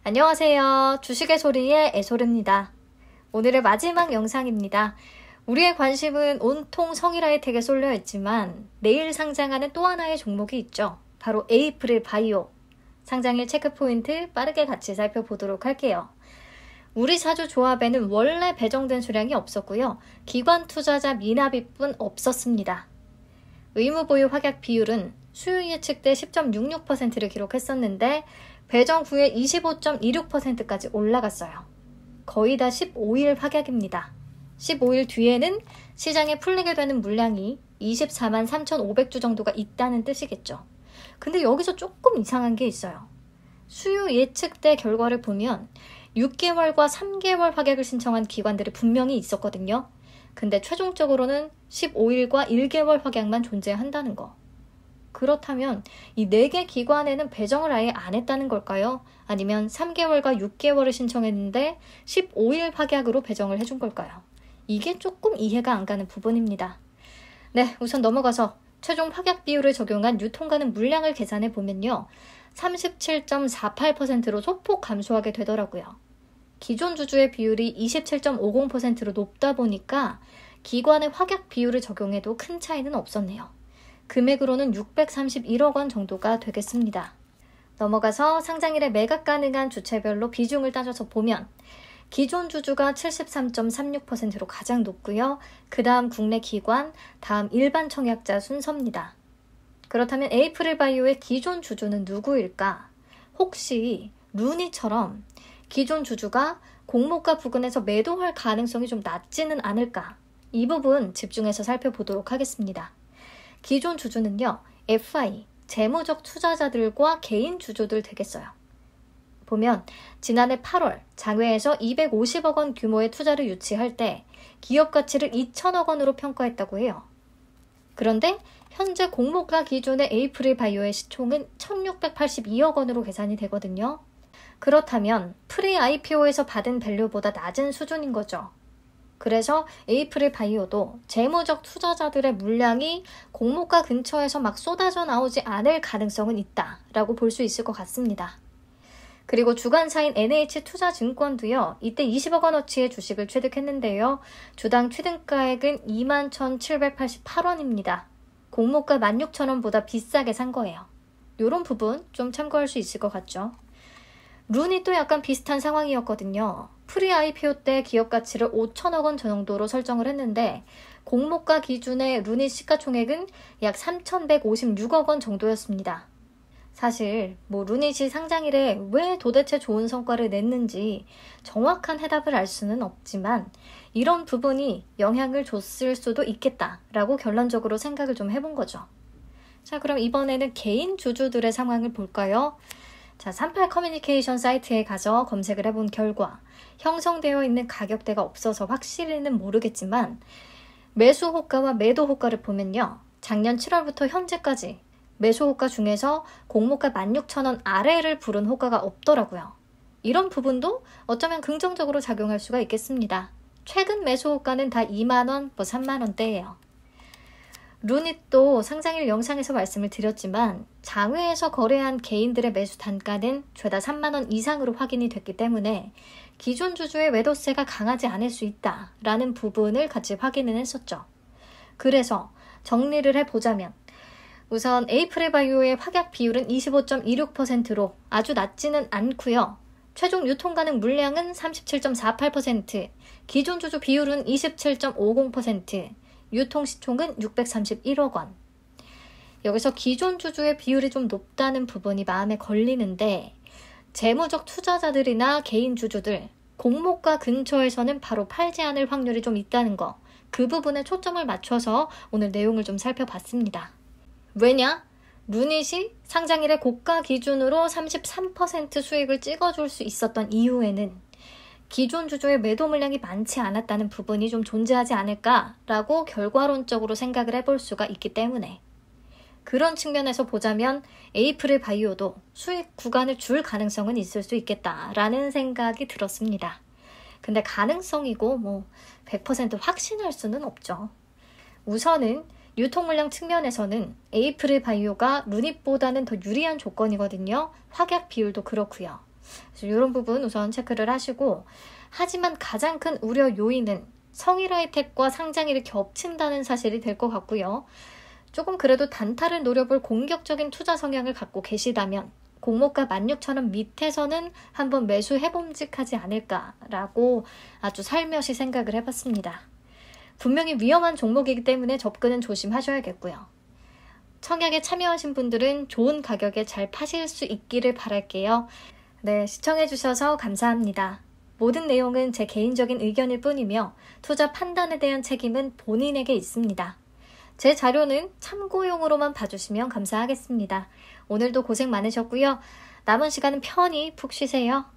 안녕하세요. 주식의 소리의 애소르입니다. 오늘의 마지막 영상입니다. 우리의 관심은 온통 성일하이텍에 쏠려 있지만 내일 상장하는 또 하나의 종목이 있죠. 바로 에이프릴 바이오. 상장일 체크포인트 빠르게 같이 살펴보도록 할게요. 우리 사주 조합에는 원래 배정된 수량이 없었고요. 기관 투자자 미납입뿐 없었습니다. 의무 보유 확약 비율은 수요 예측 때 10.66%를 기록했었는데 배정 후에 25.26%까지 올라갔어요. 거의 다 15일 확약입니다. 15일 뒤에는 시장에 풀리게 되는 물량이 24만 3,500주 정도가 있다는 뜻이겠죠. 근데 여기서 조금 이상한 게 있어요. 수요 예측 때 결과를 보면 6개월과 3개월 확약을 신청한 기관들이 분명히 있었거든요. 근데 최종적으로는 15일과 1개월 확약만 존재한다는 거. 그렇다면 이 4개 기관에는 배정을 아예 안 했다는 걸까요? 아니면 3개월과 6개월을 신청했는데 15일 확약으로 배정을 해준 걸까요? 이게 조금 이해가 안 가는 부분입니다. 네, 우선 넘어가서 최종 확약 비율을 적용한 유통가능 물량을 계산해 보면요. 37.48%로 소폭 감소하게 되더라고요. 기존 주주의 비율이 27.50%로 높다 보니까 기관의 확약 비율을 적용해도 큰 차이는 없었네요. 금액으로는 631억 원 정도가 되겠습니다. 넘어가서 상장일에 매각 가능한 주체별로 비중을 따져서 보면 기존 주주가 73.36%로 가장 높고요. 그 다음 국내 기관, 다음 일반 청약자 순서입니다. 그렇다면 에이프릴 바이오의 기존 주주는 누구일까? 혹시 루니처럼 기존 주주가 공모가 부근에서 매도할 가능성이 좀 낮지는 않을까? 이 부분 집중해서 살펴보도록 하겠습니다. 기존 주주는요, FI, 재무적 투자자들과 개인 주주들 되겠어요. 보면 지난해 8월 장외에서 250억 원 규모의 투자를 유치할 때 기업 가치를 2천억 원으로 평가했다고 해요. 그런데 현재 공모가 기준의 에이프릴 바이오의 시총은 1682억 원으로 계산이 되거든요. 그렇다면 프리 IPO에서 받은 밸류보다 낮은 수준인 거죠. 그래서 에이프릴 바이오도 재무적 투자자들의 물량이 공모가 근처에서 막 쏟아져 나오지 않을 가능성은 있다라고 볼 수 있을 것 같습니다. 그리고 주관사인 NH투자증권도요. 이때 20억 원어치의 주식을 취득했는데요. 주당 취득가액은 21,788원입니다. 공모가 16,000원보다 비싸게 산 거예요. 이런 부분 좀 참고할 수 있을 것 같죠. 룬이 또 약간 비슷한 상황이었거든요. 프리 IPO 때 기업 가치를 5천억 원 정도로 설정을 했는데 공모가 기준의 룬이 시가총액은 약 3,156억 원 정도였습니다. 사실 루닛이 상장일에 왜 도대체 좋은 성과를 냈는지 정확한 해답을 알 수는 없지만 이런 부분이 영향을 줬을 수도 있겠다라고 결론적으로 생각을 좀 해본 거죠. 자, 그럼 이번에는 개인 주주들의 상황을 볼까요? 자, 38 커뮤니케이션 사이트에 가서 검색을 해본 결과 형성되어 있는 가격대가 없어서 확실히는 모르겠지만 매수 호가와 매도 호가를 보면요. 작년 7월부터 현재까지 매수 호가 중에서 공모가 16,000원 아래를 부른 호가가 없더라고요. 이런 부분도 어쩌면 긍정적으로 작용할 수가 있겠습니다. 최근 매수 호가는 다 2만원, 3만원대예요. 루닛도 상장일 영상에서 말씀을 드렸지만 장외에서 거래한 개인들의 매수 단가는 죄다 3만원 이상으로 확인이 됐기 때문에 기존 주주의 매도세가 강하지 않을 수 있다라는 부분을 같이 확인을 했었죠. 그래서 정리를 해보자면 우선 에이프릴 바이오의 확약 비율은 25.26%로 아주 낮지는 않고요. 최종 유통 가능 물량은 37.48%, 기존 주주 비율은 27.50%, 유통 시총은 631억 원. 여기서 기존 주주의 비율이 좀 높다는 부분이 마음에 걸리는데 재무적 투자자들이나 개인 주주들, 공모가 근처에서는 바로 팔지 않을 확률이 좀 있다는 거. 그 부분에 초점을 맞춰서 오늘 내용을 좀 살펴봤습니다. 왜냐? 루닛이 상장일의 고가 기준으로 33% 수익을 찍어줄 수 있었던 이유에는 기존 주주의 매도 물량이 많지 않았다는 부분이 좀 존재하지 않을까라고 결과론적으로 생각을 해볼 수가 있기 때문에 그런 측면에서 보자면 에이프릴 바이오도 수익 구간을 줄 가능성은 있을 수 있겠다라는 생각이 들었습니다. 근데 가능성이고 100% 확신할 수는 없죠. 우선은 유통 물량 측면에서는 에이프릴 바이오가 루닛보다는 더 유리한 조건이거든요. 확약 비율도 그렇고요. 그래서 이런 부분 우선 체크를 하시고, 하지만 가장 큰 우려 요인은 성일하이텍과 상장일이 겹친다는 사실이 될 것 같고요. 조금 그래도 단타를 노려볼 공격적인 투자 성향을 갖고 계시다면 공모가 16,000원 밑에서는 한번 매수해봄직하지 않을까라고 아주 살며시 생각을 해봤습니다. 분명히 위험한 종목이기 때문에 접근은 조심하셔야겠고요. 청약에 참여하신 분들은 좋은 가격에 잘 파실 수 있기를 바랄게요. 네, 시청해주셔서 감사합니다. 모든 내용은 제 개인적인 의견일 뿐이며 투자 판단에 대한 책임은 본인에게 있습니다. 제 자료는 참고용으로만 봐주시면 감사하겠습니다. 오늘도 고생 많으셨고요. 남은 시간은 편히 푹 쉬세요.